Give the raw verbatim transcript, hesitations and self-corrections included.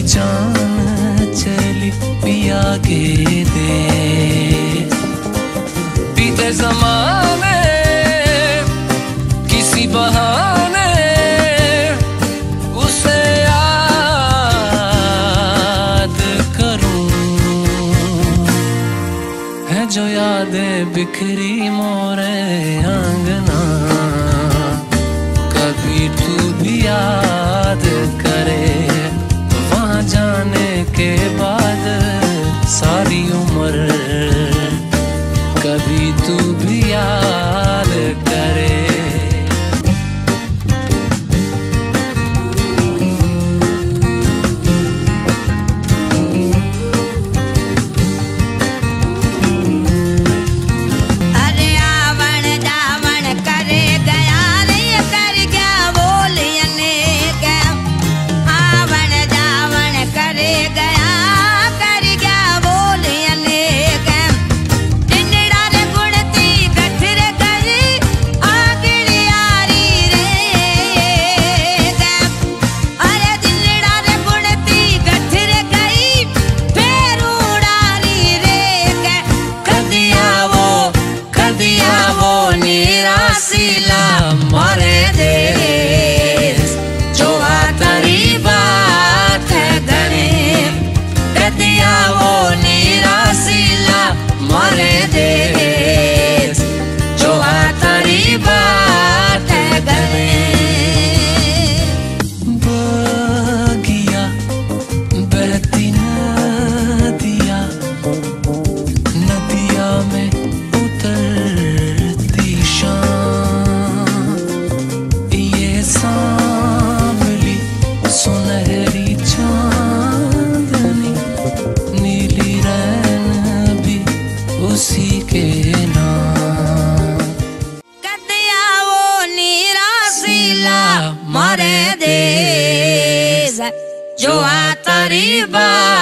जान चली पिया के दे बीते ज़माने किसी बहाने उसे याद करूं। है जो यादें बिखरी मोरे आंगना, कभी तू भी याद करे वहाँ जाने के बाद सारी उम्र, कभी तू भी याद करे। मारे देश जो आतरी बात है गने कदिया वो निराशीला मारे देश जो आतरी बात है गने। बगिया बहती नदिया नदिया में उतरती शाम, सांवली सुनहरी चांदनी नीली रैन भी उसी के नाम। कदिया वो निराशीला मारे देश जो आतरी बात